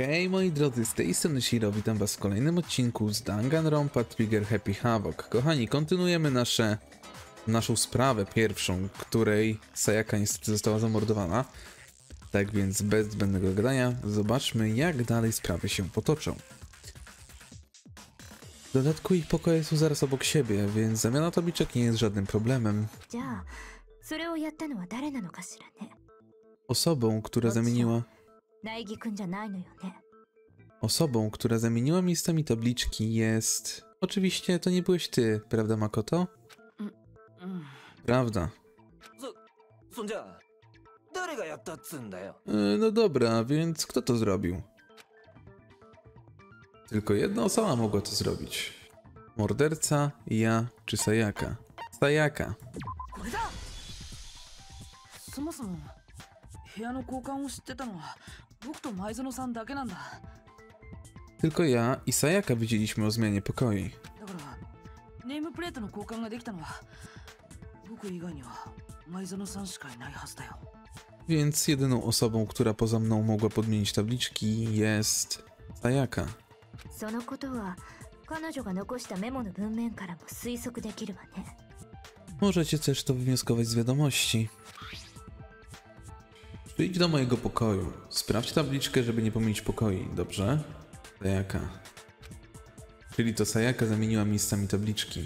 Hej moi drodzy, z tej strony Shiro, witam was w kolejnym odcinku z Danganronpa Trigger Happy Havoc. Kochani, kontynuujemy naszą sprawę pierwszą, której Sayaka niestety została zamordowana. Tak więc bez zbędnego gadania, zobaczmy jak dalej sprawy się potoczą. W dodatku ich pokoje są zaraz obok siebie, więc zamiana tabliczek nie jest żadnym problemem. Osobą, która zamieniła miejscami tabliczki jest... Oczywiście to nie byłeś ty, prawda Makoto? Prawda. No dobra, więc kto to zrobił? Tylko jedna osoba mogła to zrobić. Morderca, ja czy Sayaka? Sayaka. Tylko ja i Sayaka wiedzieliśmy o zmianie pokoi. Więc jedyną osobą, która poza mną mogła podmienić tabliczki jest Sayaka. Możecie też to wywnioskować z wiadomości. Przyjdź do mojego pokoju. Sprawdź tabliczkę, żeby nie pomylić pokoi, dobrze? Sayaka. Czyli to Sayaka zamieniła miejscami tabliczki.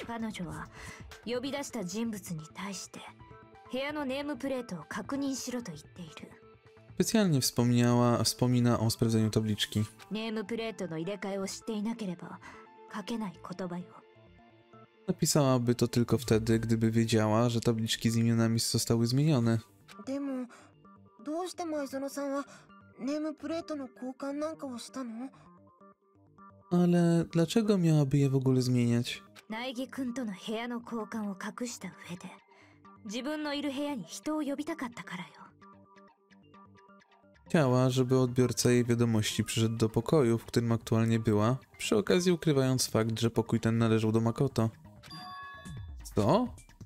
Specjalnie wspomina o sprawdzeniu tabliczki. Napisałaby to tylko wtedy, gdyby wiedziała, że tabliczki z imionami zostały zmienione. Ale dlaczego miałaby je w ogóle zmieniać? Chciała, żeby odbiorca jej wiadomości przyszedł do pokoju, w którym aktualnie była, przy okazji ukrywając fakt, że pokój ten należał do Makoto. Co?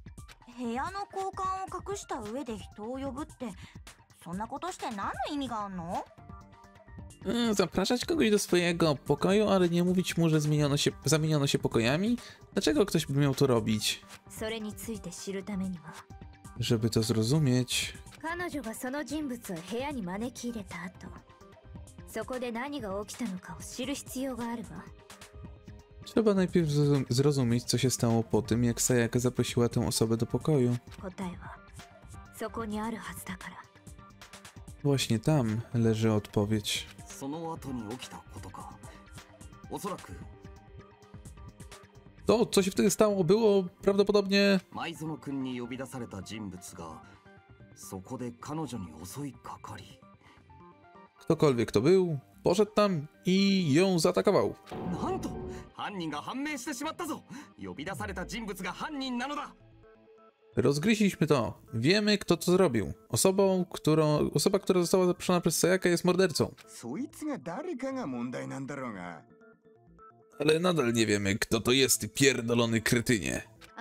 Zapraszać kogoś do swojego pokoju, ale nie mówić mu, że zamieniono się pokojami? Dlaczego ktoś by miał to robić? Żeby to zrozumieć... Trzeba najpierw zrozumieć, co się stało po tym, jak Sayaka zaprosiła tę osobę do pokoju. Właśnie tam leży odpowiedź. To, co się wtedy stało, było prawdopodobnie... Ktokolwiek to był, poszedł tam i ją zaatakował. Rozgryźliśmy to. Wiemy, kto to zrobił. Osoba, która została zaproszona przez Sayaka, jest mordercą. Ale nadal nie wiemy, kto to jest, ty pierdolony kretynie.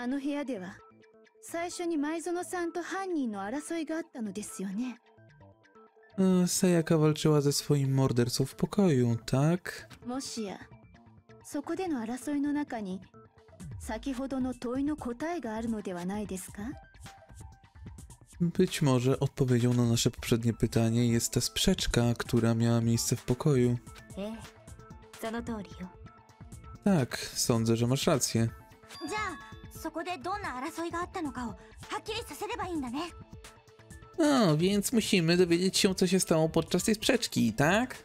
Sayaka walczyła ze swoim mordercą w pokoju, tak? Być może odpowiedzią na nasze poprzednie pytanie jest ta sprzeczka, która miała miejsce w pokoju. Tak, sądzę, że masz rację. No, więc musimy dowiedzieć się, co się stało podczas tej sprzeczki, tak?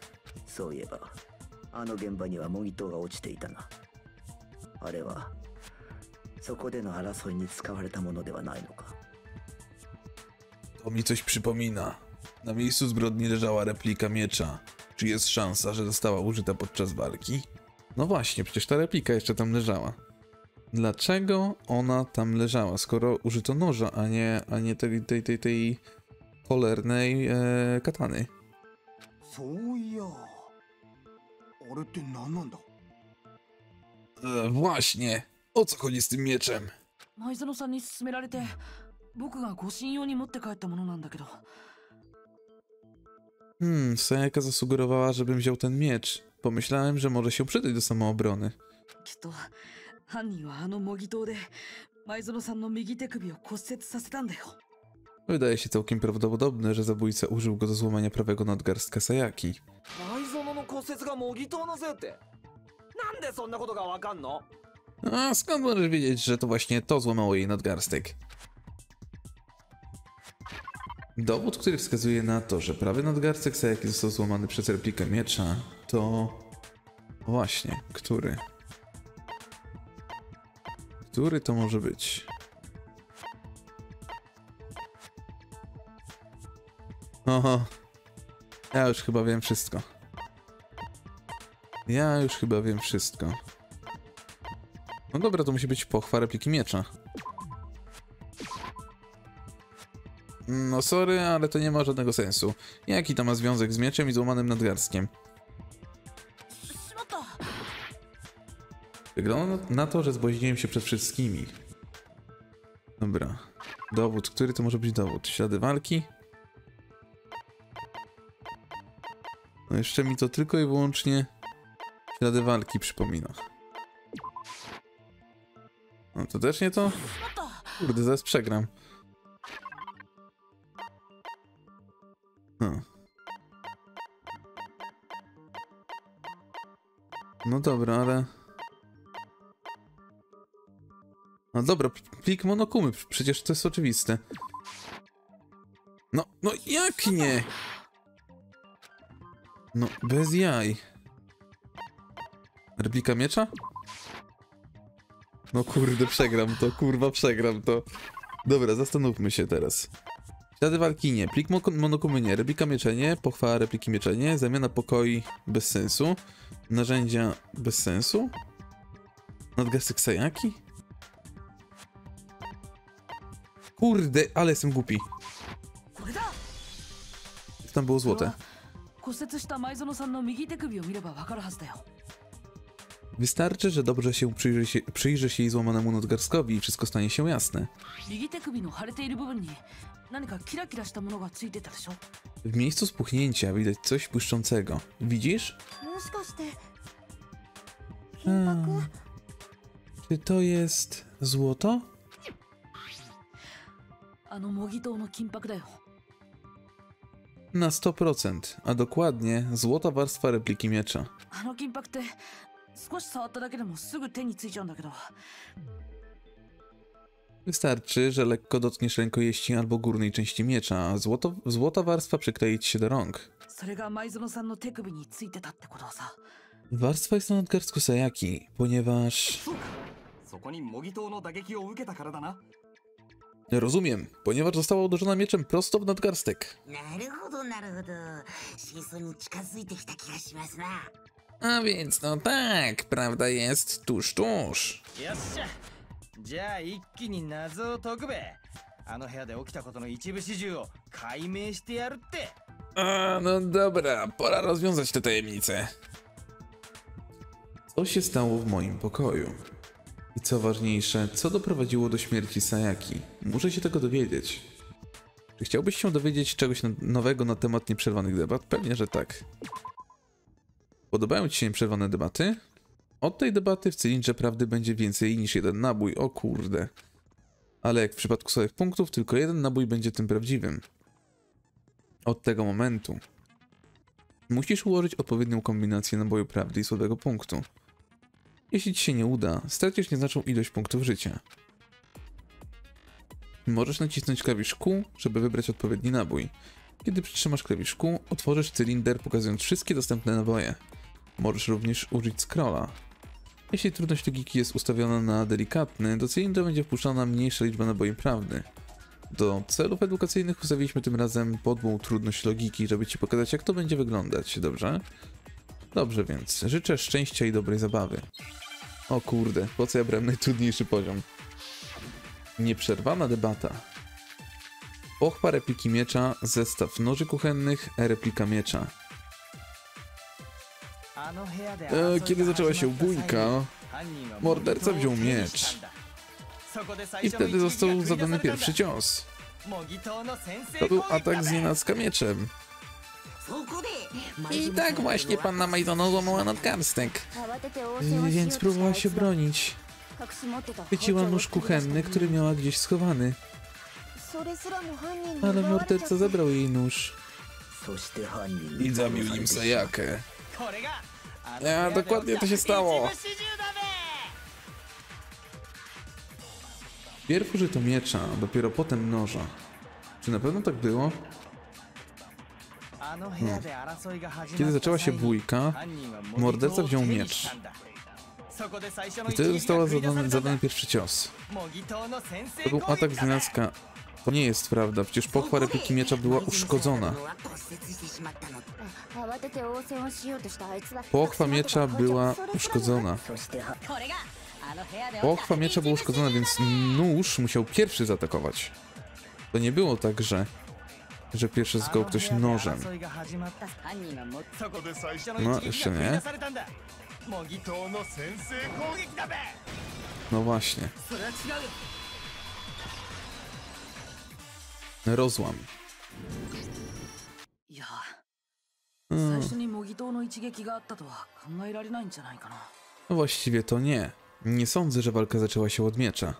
To mi coś przypomina. Na miejscu zbrodni leżała replika miecza. Czy jest szansa, że została użyta podczas walki? No właśnie, przecież ta replika jeszcze tam leżała. Dlaczego ona tam leżała, skoro użyto noża, a nie tej cholernej katany? Właśnie! O co chodzi z tym mieczem? Sayaka zasugerowała, żebym wziął ten miecz. Pomyślałem, że może się przydać do samoobrony. きっと犯人はあの模擬刀で前園さんの右手首を骨折させたんだよ。 Wydaje się całkiem prawdopodobne, że zabójca użył go do złamania prawego nadgarstka Sayaki. 前園の骨折が模擬刀のせいってなんでそんなことがわかんの？ A skąd możesz wiedzieć, że to właśnie to złamało jej nadgarstek? Dowód, który wskazuje na to, że prawy nadgarstek Sayaki został złamany przez replikę miecza, to... Właśnie, który? Który to może być? Oho. Ja już chyba wiem wszystko. No dobra, to musi być pochwa repliki miecza. No sorry, ale to nie ma żadnego sensu. Jaki to ma związek z mieczem i złamanym nadgarstkiem? しまった。 Wygląda na to, że zbłaźniłem się przed wszystkimi. Dobra. Dowód. Który to może być dowód? Ślady walki? No jeszcze mi to tylko i wyłącznie ślady walki przypomina. No to też nie to? Kurde, zaraz przegram. No dobra, ale... No dobra, plik Monokumy, przecież to jest oczywiste. No jak nie? No, bez jaj. Replika miecza? No kurde, przegram to. Dobra, zastanówmy się teraz. Ślady walki nie, plik Monokumy nie, replika miecza nie, pochwała repliki miecza nie, zamiana pokoi bez sensu, narzędzia bez sensu, nadgarstek Sayaki? Kurde, ale jestem głupi. これだ。 Tam było złote. 骨折した前園さんの右手首を見ればわかるはずだよ。 Wystarczy, że dobrze się przyjrzy się jej złamanemu nadgarstkowi i wszystko stanie się jasne. 右手首の腫れている部分に何かキラキラしたものがついてたでしょ。 W miejscu spuchnięcia widać coś błyszczącego. Widzisz? もしかして金箔？ Czy to jest złoto? あの模擬刀の金箔だよ。 Na 100%, a dokładnie złota warstwa repliki miecza. あの金箔って少し触っただけでもすぐ手についちゃうんだけど。 Wystarczy, że lekko dotkniesz rękojeści albo górnej części miecza, a złota warstwa przyklei ci się do rąk. それが前園さんの手首についてたってことはさ。 Warstwa jest na nadgarstku Sayaki, ponieważ... そこに模擬刀の打撃を受けたからだな。 Rozumiem, ponieważ została uderzona mieczem prosto w nadgarstek. なるほどなるほど。真相に近づいてきた気がしますな。 A więc no tak, prawda jest tuż. よっしゃじゃあ一気に謎を解くべ。あの部屋で起きたことの一部始終を解明してやるって。 A, no dobra, pora rozwiązać tę tajemnicę. Co się stało w moim pokoju? I co ważniejsze, co doprowadziło do śmierci Sayaki? Muszę się tego dowiedzieć. Czy chciałbyś się dowiedzieć czegoś nowego na temat nieprzerwanych debat? Pewnie, że tak. Podobają ci się nieprzerwane debaty? Od tej debaty w cylindrze prawdy będzie więcej niż jeden nabój, o kurde. Ale jak w przypadku słabych punktów, tylko jeden nabój będzie tym prawdziwym. Od tego momentu musisz ułożyć odpowiednią kombinację naboju prawdy i słabego punktu. Jeśli ci się nie uda, stracisz nieznaczną ilość punktów życia. Możesz nacisnąć klawisz Q, żeby wybrać odpowiedni nabój. Kiedy przytrzymasz klawisz Q, otworzysz cylinder, pokazując wszystkie dostępne naboje. Możesz również użyć scrolla. Jeśli trudność logiki jest ustawiona na delikatny, do cylindra będzie wpuszczona mniejsza liczba naboi prawdy. Do celów edukacyjnych ustawiliśmy tym razem podłą trudność logiki, żeby ci pokazać, jak to będzie wyglądać, dobrze? Dobrze więc, życzę szczęścia i dobrej zabawy. O kurde, po co ja brałem najtrudniejszy poziom? Nieprzerwana debata. Pochwa repliki miecza, zestaw noży kuchennych, replika miecza. Kiedy zaczęła się bójka, morderca wziął miecz. I wtedy został zadany pierwszy cios. To był atak z nienacka mieczem. I tak właśnie panna Maizono złamała nadgarstek. Więc próbowała się bronić. Chwyciła nóż kuchenny, który miała gdzieś schowany. Ale morderca zabrał jej nóż. I zabił nim Sayakę. これがあ Ja, dokładnie to się stało. 一部始終だべ Pierw użyto miecza, dopiero potem noża. Czy na pewno tak było? あの部屋で争いが始まった Kiedy zaczęła się 際に bójka, 犯人は morderca wziął 模擬刀を手に miecz. したんだ。そこで最初の I wtedy 一撃 została が繰り出されたんだ。 zadany pierwszy cios. 模擬刀の先制 To był 攻 atak 撃 z だべ nienacka. To nie jest prawda, przecież pochwa repliki miecza była uszkodzona. 慌てて応戦をしようとしたあいつは Pochwa miecza była uszkodzona. これがあの部屋で起きた Pochwa miecza była uszkodzona, więc nóż musiał pierwszy zaatakować. To nie było tak, że pierwszy zyskał ktoś nożem. 争いが始まった犯人がもっそこで最初の No, 一撃 jeszcze が繰り nie. 出されたんだ。模擬刀の先制攻撃だべ。 No właśnie. それは違うよ Rozłam. いや Hmm. 最初に模擬刀の一撃があったとは考えられないんじゃないかな No właściwie to nie. Nie sądzę, że walka zaczęła się od miecza.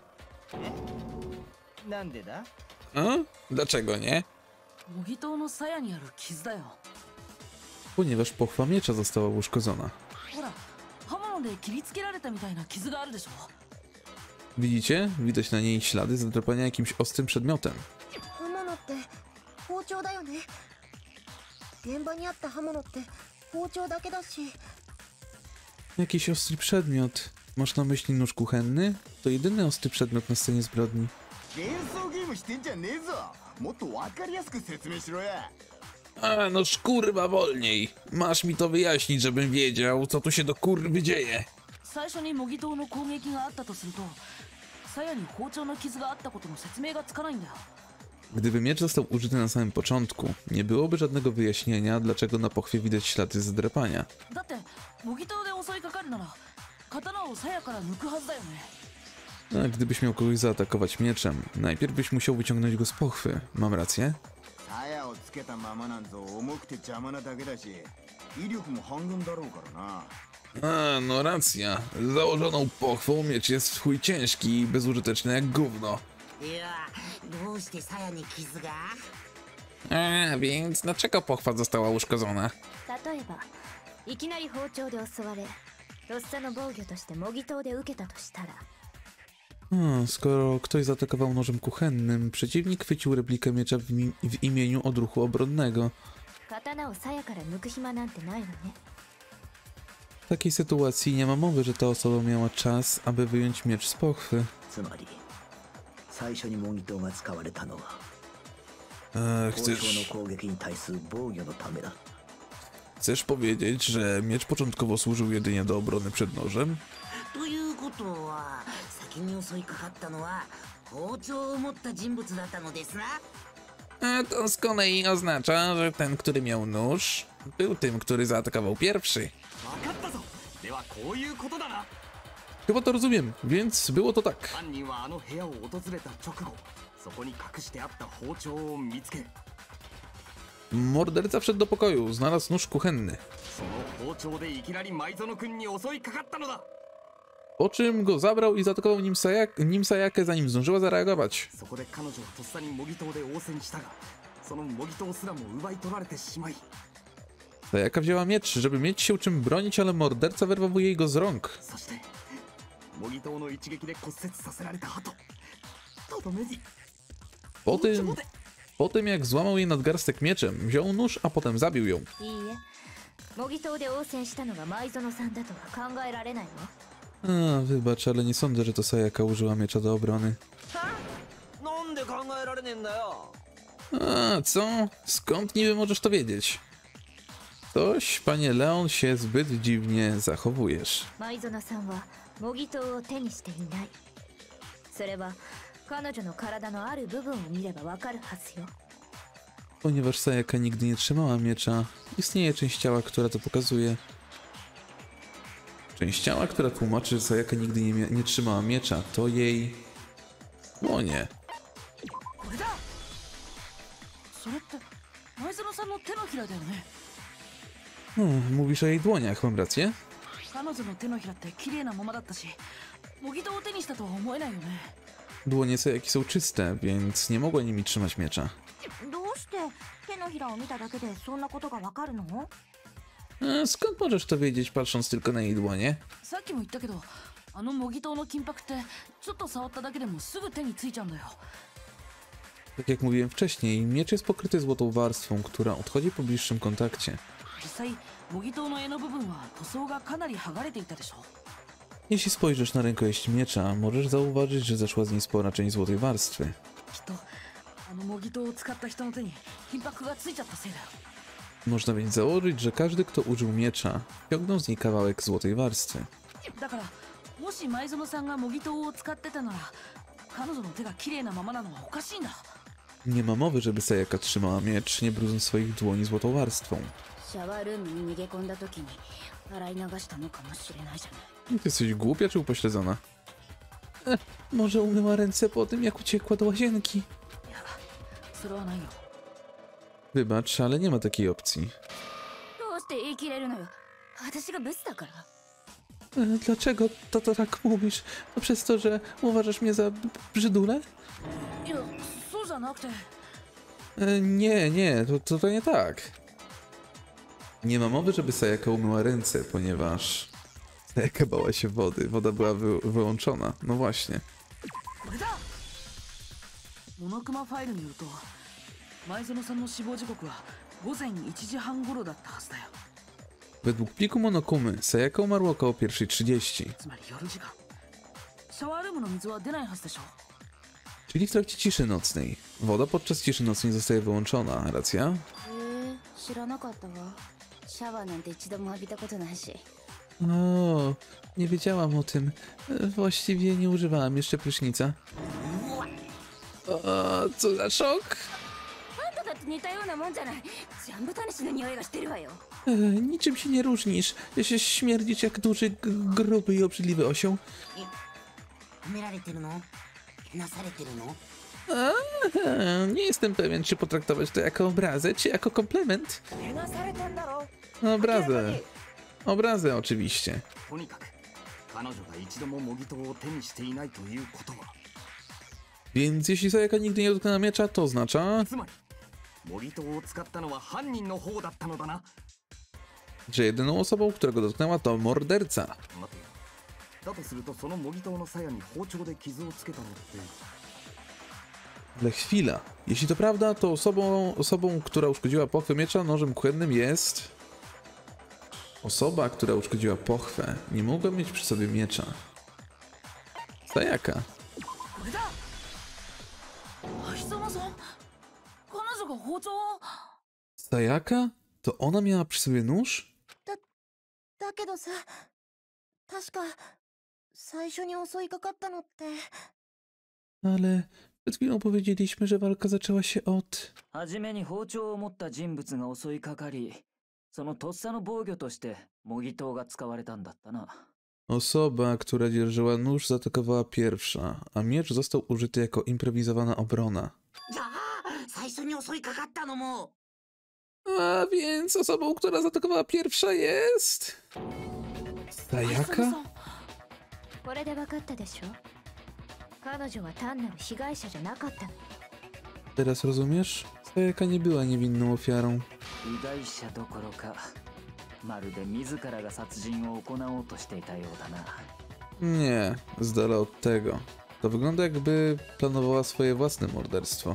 なんでだ？ A? Dlaczego nie? 模擬刀の鞘にある傷だよ Ponieważ pochwa miecza została uszkodzona. ほら刃物で切りつけられたみたいな傷があるでしょ Widzicie? Widać na niej ślady zadrapania jakimś ostrym przedmiotem. 刃物って包丁だよね現場にあった刃物って包丁だけだし Jakiś ostry przedmiot. Masz na myśli nóż kuchenny? To jedyny ostry przedmiot na scenie zbrodni. 幻想ゲームしてんじゃねえぞもっとわかりやすく説明しろや A, no szkurwa wolniej. Masz mi to wyjaśnić, żebym wiedział, co tu się do kurwy dzieje. 最初に模擬刀の攻撃があったとすると鞘に包丁の傷があったことの説明がつかないんだよ Gdyby miecz został użyty na samym początku, nie byłoby żadnego wyjaśnienia, dlaczego na pochwie widać ślady zadrapania. だって模擬刀で襲いかかるなら刀を鞘から抜くはずだよね A gdybyś miał kogoś zaatakować mieczem, najpierw byś musiał wyciągnąć go z pochwy. Mam rację? 鞘をつけたままなんぞ重くて邪魔なだけだし威力も半減だろうからな A, no racja. Z założoną pochwą miecz jest w chuj ciężki i bezużyteczny jak gówno. いやどうして鞘に傷が A, więc dlaczego pochwa została uszkodzona? 例えばいきなり包丁で襲われとっさの防御として模擬刀で受けたとしたら Skoro ktoś zaatakował nożem kuchennym, przeciwnik chwycił replikę miecza w imieniu odruchu obronnego. 刀を鞘から抜く暇なんてないわね W takiej sytuacji nie ma mowy, że ta osoba miała czas, aby wyjąć miecz z pochwy. つまり最初に模擬刀が使われたのは包丁の Chcesz 攻撃に対する防御のためだ powiedzieć, że miecz początkowo służył jedynie do obrony przed nożem? ということは先に襲いかかったのは包丁を持った人物だったのですな A to z kolei oznacza, że ten, który miał nóż, był tym, który zaatakował pierwszy. 分かったぞではこういうことだな Chyba to rozumiem, więc było to tak. 犯人はあの部屋を訪れた直後そこに隠してあった包丁を見つけ Morderca wszedł do pokoju, znalazł nóż kuchenny. その包丁でいきなり舞園君に襲いかかったのだ Po czym go zabrał i zaatakował nim Sayakę, zanim zdążyła zareagować. そこで彼女はとっさに模擬刀で応戦したがその模擬刀すらも奪い取られてしまい Sayaka wzięła miecz, żeby mieć się czym bronić, ale morderca wyrwał jej go z rąk. そして模擬刀の一撃で骨折させられた後とどめに Po tym jak złamał jej nadgarstek mieczem, wziął nóż, a potem zabił ją. いいえ模擬刀で応戦したのが舞園さんだとは考えられないわ Wybacz, ale nie sądzę, że to Sayaka użyła miecza do obrony. なんで考えられねえんだよ Co? Skąd niby możesz to wiedzieć? Coś, panie Leon, się zbyt dziwnie zachowujesz. 舞園さんは模擬刀を手にしていないそれは彼女の体のある部分を見ればわかるはずよ Ponieważ Sayaka nigdy nie trzymała miecza, istnieje część ciała, która to pokazuje. Część ciała, która tłumaczy, że Sayaka nigdy nie trzymała miecza, to jej... łonie. これだそれって舞園さんの手のひらだよね Mówisz o jej dłoniach, mam rację? 彼女の手のひらって綺麗なままだったし、模擬刀を手にしたとは思えないよね。 Dłonie Sayaki są czyste, więc nie mogła nimi trzymać miecza. どうして手のひらを見ただけでそんなことがわかるの？ Skąd możesz to wiedzieć, patrząc tylko na jej dłonie? さっきも言ったけど、あの模擬刀の金箔ってちょっと触っただけでもすぐ手についちゃうんだよ。 Tak jak mówiłem wcześniej, miecz jest pokryty złotą warstwą, która odchodzi po bliższym kontakcie. 実際模擬刀の柄の部分は塗装がかなり剥がれていたでしょ。 Jeśli spojrzysz na rękojeść miecza, możesz zauważyć, że zeszła z niej spora część złotej warstwy. きっとあの模擬刀を使った人の手に金箔がついちゃったせいだよ。 Można więc założyć, że każdy, kto użył miecza, ściągnął z niej kawałek złotej warstwy. だからもし前園さんが模擬刀を使ってたなら、彼女の手が綺麗なままなのはおかしいんだ。 Nie ma mowy, żeby Sayaka trzymała miecz, nie brudząc swoich dłoni złotą warstwą. シャワールームに逃げ込んだ時に洗い流したのかもしれないじゃない。 Ty jesteś głupia czy upośledzona? Może umyła ręce po tym, jak uciekła do łazienki? いや、それはないよ。 Wybacz, ale nie ma takiej opcji. どうして言い切れるのよ。私がブスだから。 Dlaczego to tak mówisz? To przez to, że uważasz mnie za brzydulę? いや、そうじゃなくて。 Nie, to nie tak. Nie ma mowy, żeby Sayaka umyła ręce, ponieważ Sayaka bała się wody. Woda była wyłączona. No właśnie. これだ。モノクマファイルによると、前園さんの死亡時刻は午前1時半頃だったはずだよ。 Według pliku Monokumy, Sayaka umarła około 1:30. つまり夜時間。シャワールームの水は出ないはずでしょ。 Czyli w trakcie ciszy nocnej. Woda podczas ciszy nocnej zostaje wyłączona, racja? 知らなかったわ。シャワーなんて一度も浴びたことないし。 O, nie wiedziałam o tym. Właściwie nie używałam jeszcze prysznica. O, co za szok! あんただって似たようなもんじゃない。ジャンボタニシの匂いがしてるわよ。 Niczym się nie różnisz. Się śmierdzić jak duży, gruby i obrzydliwy osioł. 褒められてるの？なされてるの？ Nie jestem pewien, czy potraktować to jako obrazę, czy jako komplement. けなされてんだろ。 Obrazę. Obrazę oczywiście. とにかく彼女が一度も模擬刀を手にしていないということは Więc jeśli Sayaka nigdy nie dotknęła miecza, to oznacza, つまり模擬刀を使ったのは犯人の方だったのだな。 że jedyną osobą, która go dotknęła, to morderca. 待てよ。だとするとその模擬刀の鞘に包丁で傷をつけたのって Ale chwila. Jeśli to prawda, to osobą, która uszkodziła pochwę miecza nożem kuchennym jest... Osoba, która uszkodziła pochwę, nie mogła mieć przy sobie miecza. Sayaka. これだ。前園さん。彼女が包丁を。 Sayaka? To ona miała przy sobie nóż? だけどさ、確か最初に襲いかかったのって。 Ale przed chwilą powiedzieliśmy, że walka zaczęła się od... 初めに包丁を持った人物が襲いかかり、そのとっさの防御として模擬刀が使われたんだったな。 Osoba, która dzierżyła nóż, zaatakowała pierwsza, a miecz został użyty jako improwizowana obrona. じゃあ最初に襲いかかったのも A więc osobą, która zaatakowała pierwsza jest... Sayaka? これで分かったでしょ。彼女は単なる被害者じゃなかったの。 Teraz rozumiesz? Sayaka nie była niewinną ofiarą. 被害者どころか、まるで自らが殺人を行おうとしていたようだな。 Nie, z dala od tego. To wygląda, jakby planowała swoje własne morderstwo.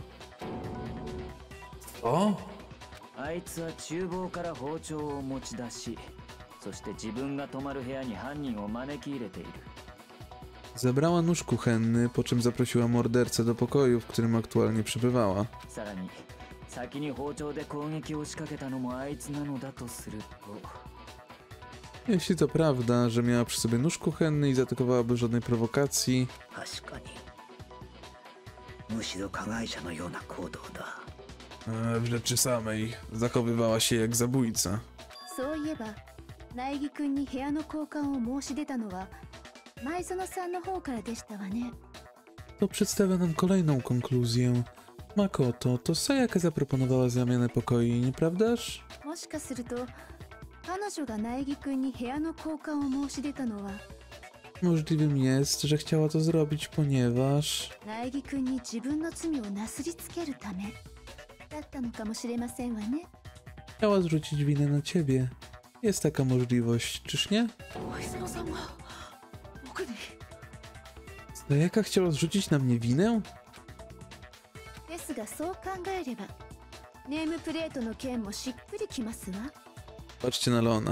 Co? あいつは厨房から包丁を持ち出し、そして自分が泊まる部屋に犯人を招き入れている。 Zabrała nóż kuchenny, po czym zaprosiła mordercę do pokoju, w którym aktualnie przebywała. さらに先に包丁で攻撃を仕掛けたのもあいつなのだとすると。 Jeśli to prawda, że miała przy sobie nóż kuchenny i zaatakowała bez żadnej prowokacji... 確かにむしろ加害者のような行動だ。 W rzeczy samej zachowywała się jak zabójca. そういえば苗木君に部屋の交換を申し出たのは前園さんの方からでしたわね。 To przedstawia nam kolejną konkluzję. Makoto, to Sayaka zaproponowała zamianę pokoi, nieprawdaż? もしかすると彼女が苗木君に部屋の交換を申し出たのは Możliwym jest, że chciała to zrobić, ponieważ 苗木君に自分の罪をなすりつけるためだったのかもしれませんわね。 chciała zrzucić winę na ciebie. Jest taka możliwość, czyż nie? 前園さんが僕に Sayaka chciała zrzucić na mnie winę? ですがそう考えればネームプレートの件もしっくりきますわ。 Patrzcie na Leona.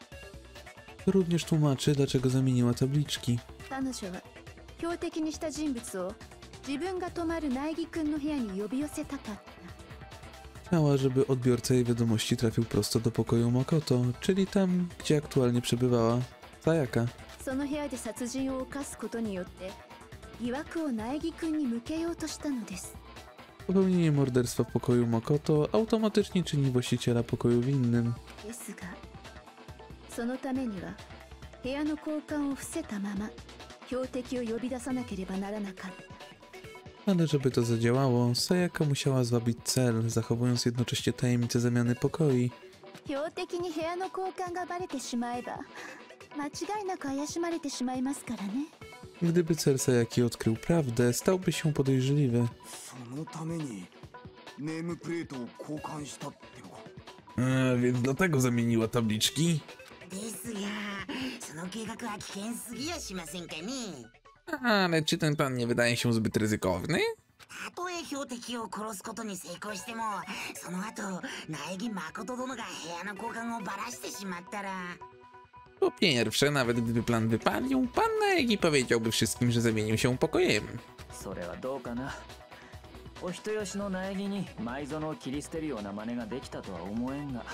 To również tłumaczy, dlaczego zamieniła tabliczki. 彼女は標的にした人物を自分が泊まる苗木君の部屋に呼び寄せたかった。 Chciała, żeby odbiorca jej wiadomości trafił prosto do pokoju Makoto, czyli tam, gdzie aktualnie przebywała Sayaka. その部屋で殺人を犯すことによって疑惑を苗木君に向けようとしたのです。 Popełnienie morderstwa w pokoju Makoto automatycznie czyni właściciela pokoju winnym. ですがそのためには部屋の交換を伏せたまま標的を呼び出さなければならなかった。 Ale żeby to zadziałało, Sayaka musiała zwabić cel, zachowując jednocześnie tajemnicę zamiany pokoi. 標的に部屋の交換がバレてしまえば間違いなく怪しまれてしまいますからね。 Gdyby cel Sayaki odkrył prawdę, stałby się podejrzliwy. そのためにネームプレートを交換したってのか。 Więc dlatego zamieniła tabliczki? ですがその計画は危険すぎやしませんかね。 Ale czy ten plan nie wydaje się zbyt ryzykowny? たとえ標的を殺すことに成功してもその後苗木誠殿が部屋の交換をバラしてしまったら Po pierwsze, nawet gdyby plan wypalił, pan Naegi powiedziałby wszystkim, że zamienił się pokojem. それはどうかな。お人よしの苗木に舞園を切り捨てるような真似ができたとは思えんが。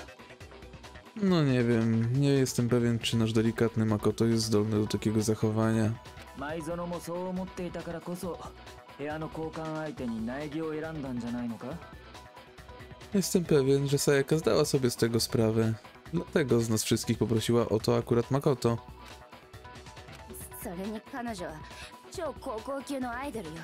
No nie wiem, nie jestem pewien, czy nasz delikatny Makoto jest zdolny do takiego zachowania. 舞園もそう思っていたからこそ部屋の交換相手に苗木を選んだんじゃないのか。 Jestem pewien, że Sayaka zdała sobie z tego sprawę. Dlatego z nas wszystkich poprosiła o to akurat Makoto. それに彼女は超高校級のアイドルよ。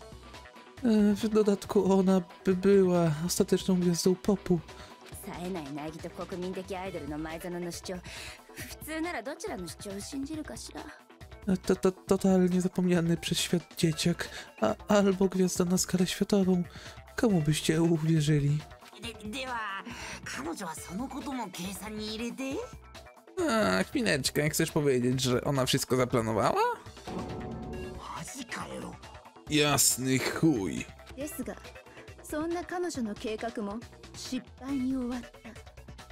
W dodatku ona by była ostateczną gwiazdą popu. 冴えない苗木と国民的アイドルの前園の主張、普通ならどちらの主張を信じるかしら。 Totalnie zapomniany przez świat dzieciak, albo gwiazda na skalę światową. Komu byście uwierzyli? では彼女はそのことも計算に入れて Chwileczkę, chcesz powiedzieć, że ona wszystko zaplanowała? マジかよ。 Jasny chuj. ですがそんな彼女の計画も失敗に終わった。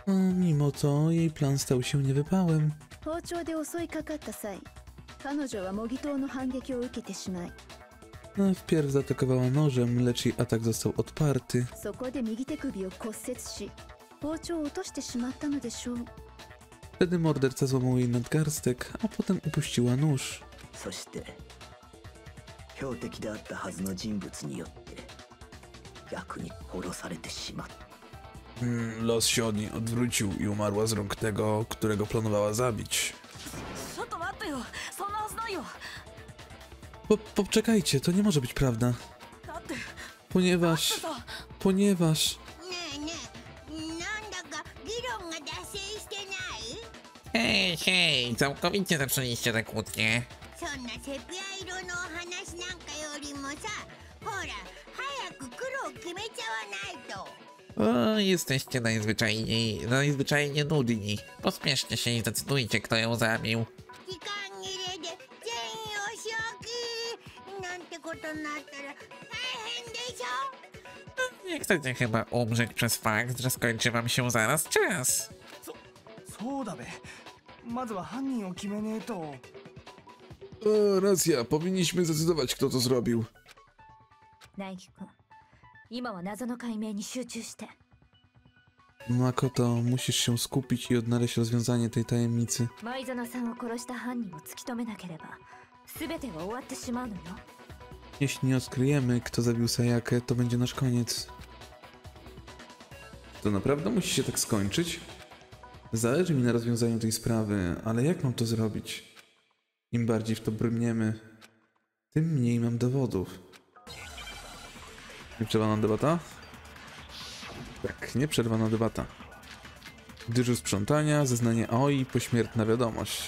Mimo to jej plan stał się niewypałem. 包丁で襲いかかった際彼女は模擬刀の反撃を受けてしまい Wpierw zaatakowała nożem, lecz jej atak został odparty. そこで右手首を骨折し包丁を落としてしまったのでしょう。 Wtedy morderca złamał jej nadgarstek, a potem upuściła nóż. そして標的であったはずの人物によって逆に殺されてしまった。 Los się od niej odwrócił i umarła z rąk tego, którego planowała zabić. ちょっと待ってよ、そんなはずないよ。 Poczekajcie, to nie może być prawda. だって Ponieważ... さ Ponieważ... ねえねえなんだか議論が脱線してない Hej, hej, całkowicie zaczęliście tę kłótnię. そんなセピア色のお話なんかよりもさほら早く黒を決めちゃわないと O, jesteście najzwyczajniej nudni. Pospieszcie się i zdecydujcie, kto ją zabił. 時間切れで全員お仕置きなんてことになったら大変でしょ Nie chcecie chyba umrzeć przez fakt, że skończy wam się zaraz czas. そうだべ。まずは犯人を決めねえと。 Racja, powinniśmy zdecydować, kto to zrobił. 苗木君、今は謎の解明に集中して。 Makoto, musisz się skupić i odnaleźć rozwiązanie tej tajemnicy. 舞園さんを殺した犯人を突き止めなければ全ては終わってしまうのよ。 Jeśli nie odkryjemy, kto zabił Sayakę, to będzie nasz koniec. To naprawdę musi się tak skończyć? Zależy mi na rozwiązaniu tej sprawy, ale jak mam to zrobić? Im bardziej w to brniemy, tym mniej mam dowodów. Nieprzerwana debata? Tak, nieprzerwana debata. Dyżur sprzątania, zeznanie Aoi, pośmiertna wiadomość.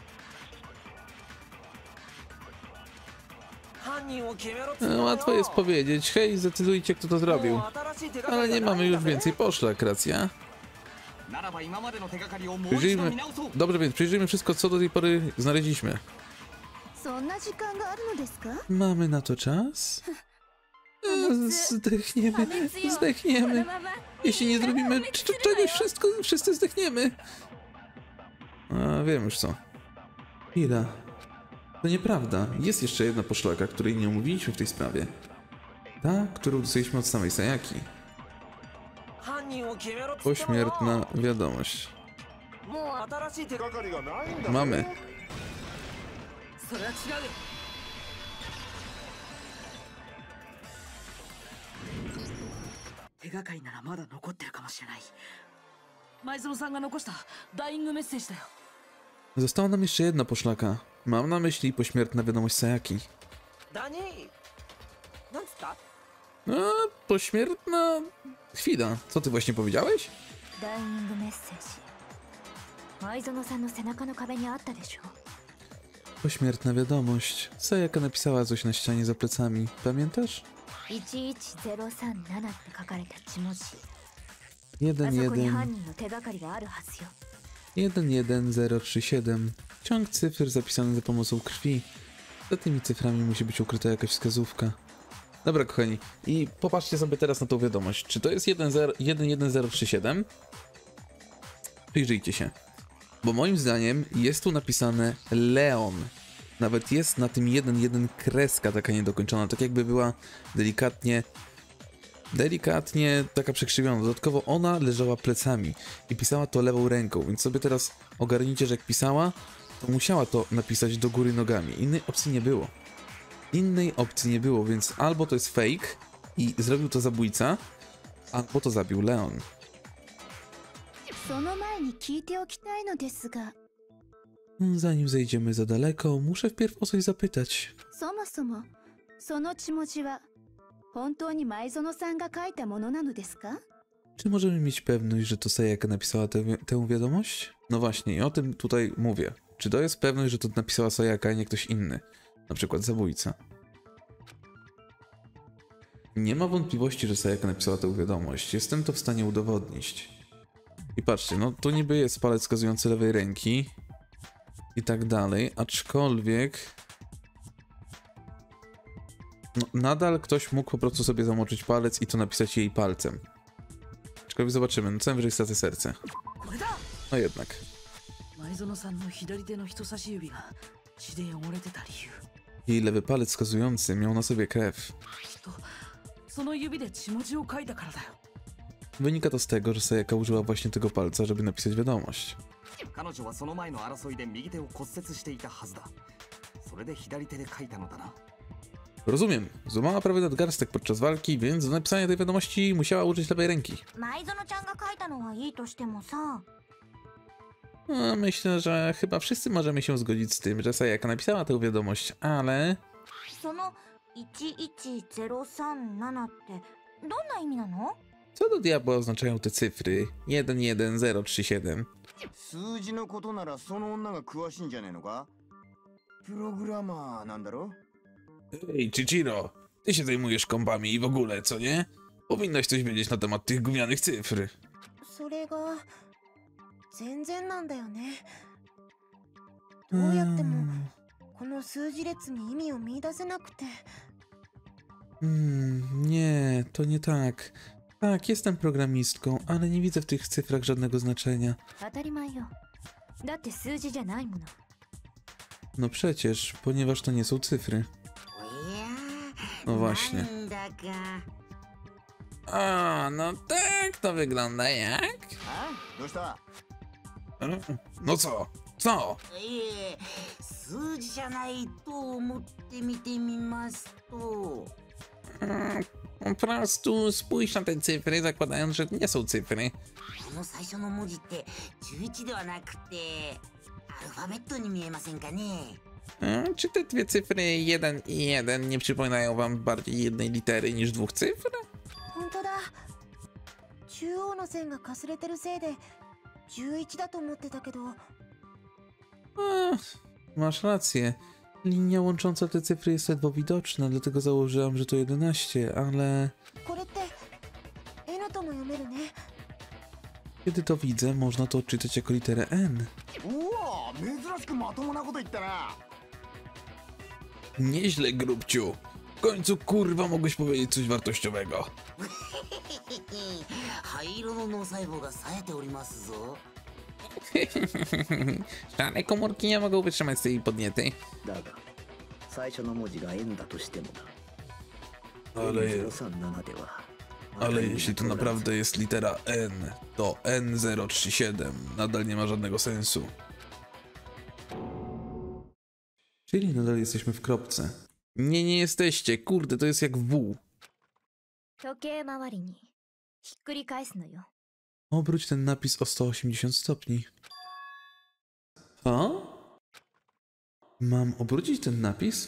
Łatwo jest powiedzieć, hej, zdecydujcie, kto to zrobił. Ale nie mamy już więcej poszlak, racja? Przyjrzyjmy... Dobrze, więc przyjrzyjmy wszystko, co do tej pory znaleźliśmy. Mamy na to czas? Zdechniemy, zdechniemy. Jeśli nie zrobimy czegoś, wszyscy zdechniemy. A, wiem już co. Chwila. To nieprawda. Jest jeszcze jedna poszlaka, której nie omówiliśmy w tej sprawie. Ta, którą dostaliśmy od samej Sayaki. Pośmiertna wiadomość. Mamy. Została nam jeszcze jedna poszlaka. Mam na myśli pośmiertna wiadomość Sayaki. Pośmiertna... Chwila, co ty właśnie powiedziałeś? Pośmiertna wiadomość. Sayaka napisała coś na ścianie za plecami. Pamiętasz? 11037. Ciąg cyfr zapisany za pomocą krwi. Za tymi cyframi musi być ukryta jakaś wskazówka. Dobra, kochani, i popatrzcie sobie teraz na tą wiadomość. Czy to jest 11037? Przyjrzyjcie się. Bo moim zdaniem jest tu napisane Leon. Nawet jest na tym 1.1 kreska taka niedokończona, tak jakby była delikatnie taka przekrzywiona. Dodatkowo ona leżała plecami i pisała to lewą ręką, więc sobie teraz ogarnijcie, że jak pisała, to musiała to napisać do góry nogami. Innej opcji nie było. Więc albo to jest fake i zrobił to zabójca, albo to zabił Leon. Zanim zejdziemy za daleko, muszę wpierw o coś zapytać. Czy możemy mieć pewność, że to Sayaka napisała tę wiadomość? No właśnie, i o tym tutaj mówię. Czy to jest pewność, że to napisała Sayaka, a nie ktoś inny? Na przykład zabójca. Nie ma wątpliwości, że Sayaka napisała tę wiadomość. Jestem to w stanie udowodnić. I patrzcie, no to niby jest palec wskazujący lewej ręki. I tak dalej, aczkolwiek... No, nadal ktoś mógł po prostu sobie zamoczyć palec i to napisać jej palcem. Aczkolwiek zobaczymy, no co najwyżej stracę serce. No jednak. Jej lewy palec wskazujący miał na sobie krew. Wynika to z tego, że Sayaka użyła właśnie tego palca, żeby napisać wiadomość. Rozumiem. Złamała prawie nadgarstek podczas walki, więc do napisania tej wiadomości musiała użyć lewej ręki. No, myślę, że chyba wszyscy możemy się zgodzić z tym, że Sayaka napisała tę wiadomość, ale... Co do diabła oznaczają te cyfry? 11037. Ej, Chichiro, ty się zajmujesz kompami i w ogóle, co nie? Powinnaś coś wiedzieć na temat tych gównianych cyfr. Nie, to nie tak. Tak, jestem programistką, ale nie widzę w tych cyfrach żadnego znaczenia. No przecież, ponieważ to nie są cyfry. No właśnie. A, no tak to wygląda jak? No co? Co? Po prostu spójrz na te cyfry, zakładając, że nie są cyfry. Czy te dwie cyfry 1 i 1 nie przypominają wam bardziej jednej litery niż dwóch cyfr? 11だと思ってたけど。 Masz rację. Linia łącząca te cyfry jest ledwo widoczna, dlatego założyłam, że to 11, ale... これって N とも読めるね。 Kiedy to widzę, można to odczytać jako literę N. うわ珍しくまともなこと言ったな。 Nieźle, grubciu. W końcu, kurwa, mogłeś powiedzieć coś wartościowego. 灰色の脳細胞が冴えておりますぞ。 Żadne komórki nie mogą wytrzymać z tej podniety. だが最初の文字が N だとしてもな。 Ale... 037では Ale jeśli to naprawdę jest litera N, to N037 nadal nie ma żadnego sensu. Czyli nadal jesteśmy w kropce. Nie jesteście. Kurde, to jest jak W. 時計回りにひっくり返すのよ。 Obróć ten napis o 180 stopni. A? Mam obrócić ten napis?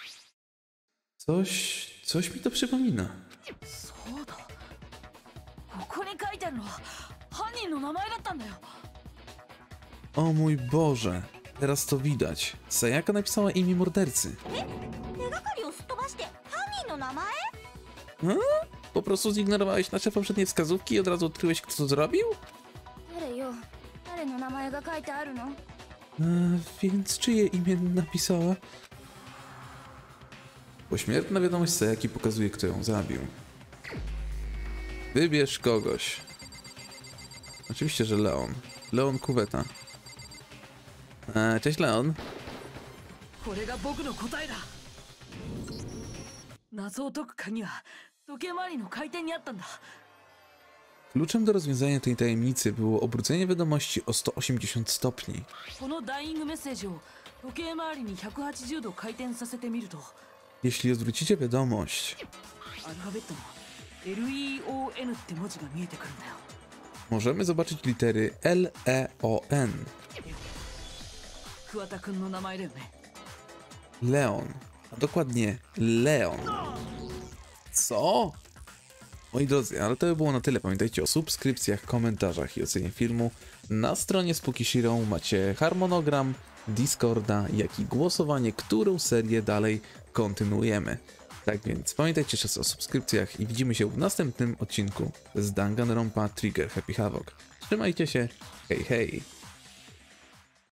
Coś mi to przypomina. そうだ。ここに書いてあるのは犯人の名前だったんだよ。 O mój Boże, teraz to widać. Sayaka napisała imię mordercy. 手がかりをすっ飛ばして犯人の名前？ Po prostu zignorowałeś nasze poprzednie wskazówki i od razu odkryłeś, kto to zrobił? 誰よ？誰の名前が書いてあるの？ Więc czyje imię napisała? Pośmiertna wiadomość Sayaki pokazuje, kto ją zabił. Wybierz kogoś. Oczywiście, że Leon. Leon Kuweta. Cześć, Leon. これが僕の答えだ。謎を解く鍵は時計回りの回転にあったんだ。 Kluczem do rozwiązania tej tajemnicy było obrócenie wiadomości o 180 stopni. このダイイングメッセージを時計回りに180度回転させてみると、 Jeśli odwrócicie wiadomość, アルファベットの LEON って文字が見えてくるんだよ。 możemy zobaczyć litery L-E-O-N. 桑田くんの名前だよね。 Leon. A dokładnie Leon. Co? Moi drodzy, ale to by było na tyle. Pamiętajcie o subskrypcjach, komentarzach i ocenie filmu. Na stronie Spooky macie harmonogram, Discorda, jak i głosowanie, którą serię dalej kontynuujemy. Tak więc pamiętajcie jeszcze o subskrypcjach i widzimy się w następnym odcinku z Danganronpa Trigger Happy Havoc. Trzymajcie się, hej hej!